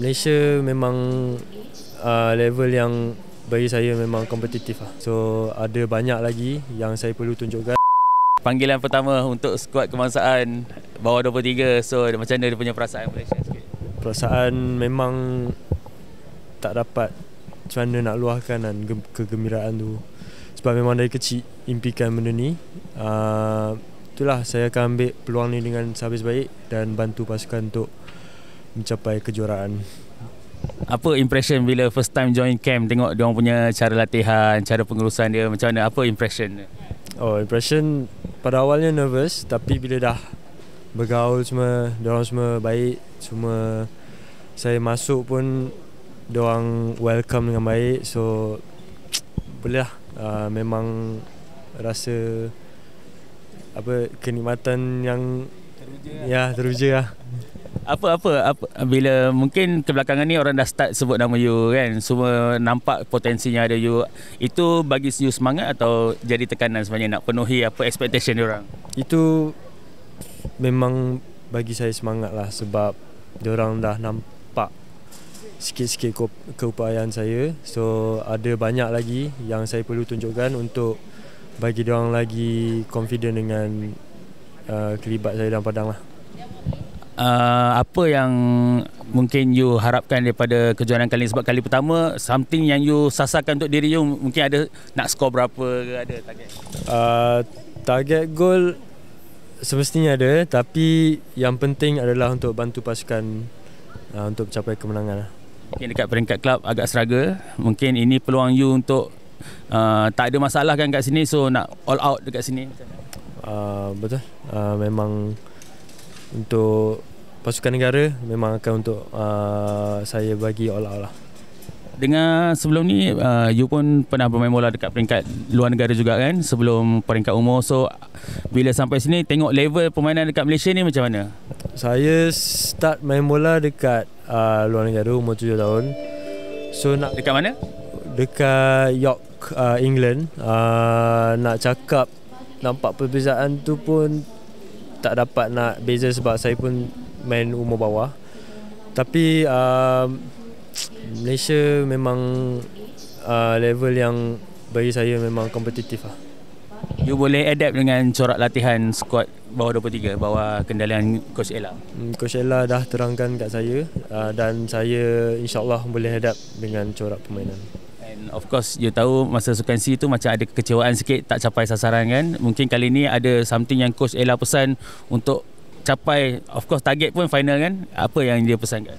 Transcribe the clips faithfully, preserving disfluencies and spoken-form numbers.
Malaysia memang uh, level yang bagi saya memang kompetitif lah. So ada banyak lagi yang saya perlu tunjukkan. Panggilan pertama untuk skuad kebangsaan bawah dua puluh tiga. So macam mana dia punya perasaan Malaysia sikit? Perasaan memang tak dapat macam mana nak luahkan kan kegembiraan tu. Sebab memang dari kecil impikan benda ni. Uh, itulah saya akan ambil peluang ni dengan sehabis baik dan bantu pasukan untuk mencapai kejuaraan. Apa impression bila first time join camp, tengok dia orang punya cara latihan, cara pengurusan dia macam mana? Apa impression? Oh, impression pada awalnya nervous, tapi bila dah bergaul semua, dia orang semua baik, semua saya masuk pun dia orang welcome dengan baik. So boleh lah, uh, memang rasa apa kenikmatan yang teruja lah. Ya, teruja lah. Apa-apa apa, bila mungkin kebelakangan ni orang dah start sebut nama you kan, semua nampak potensinya ada you, itu bagi you semangat atau jadi tekanan sebenarnya nak penuhi apa expectation diorang? Itu memang bagi saya semangat lah, sebab diorang dah nampak sikit-sikit keupayaan saya. So ada banyak lagi yang saya perlu tunjukkan untuk bagi diorang lagi confident dengan uh, kelibat saya dalam padang lah. Uh, apa yang mungkin you harapkan daripada kejuaraan kali ini? Sebab kali pertama, something yang you sasarkan untuk diri you, mungkin ada nak skor berapa ke, ada target? Uh, target goal semestinya ada, tapi yang penting adalah untuk bantu pasukan uh, untuk mencapai kemenangan. Mungkin dekat peringkat klub agak struggle, mungkin ini peluang you untuk uh, tak ada masalah kan kat sini, so nak all out dekat sini. Uh, betul, uh, memang untuk pasukan negara memang akan untuk uh, saya bagi all out lah. Dengar sebelum ni uh, you pun pernah bermain bola dekat peringkat luar negara juga kan, sebelum peringkat umur. So bila sampai sini tengok level permainan dekat Malaysia ni macam mana? Saya start main bola dekat uh, luar negara umur tujuh tahun. So nak dekat mana? Dekat York, uh, England. uh, Nak cakap nampak perbezaan tu pun tak dapat nak beza, sebab saya pun main umur bawah. Tapi uh, Malaysia memang uh, level yang bagi saya memang kompetitif lah. You boleh adapt dengan corak latihan skuad bawah dua puluh tiga, bawah kendalian Coach Ella? Hmm, Coach Ella dah terangkan kat saya, uh, dan saya insyaAllah boleh adapt dengan corak permainan. And of course you tahu masa Sukan C tu macam ada kekecewaan sikit, tak capai sasaran kan. Mungkin kali ni ada something yang Coach Ella pesan untuk capai, of course target pun final kan. Apa yang dia pesankan?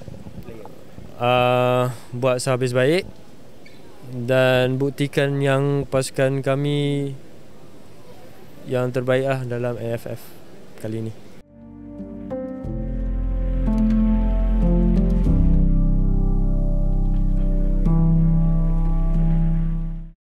Uh, buat sehabis baik dan buktikan yang pasukan kami yang terbaik lah dalam A F F kali ini.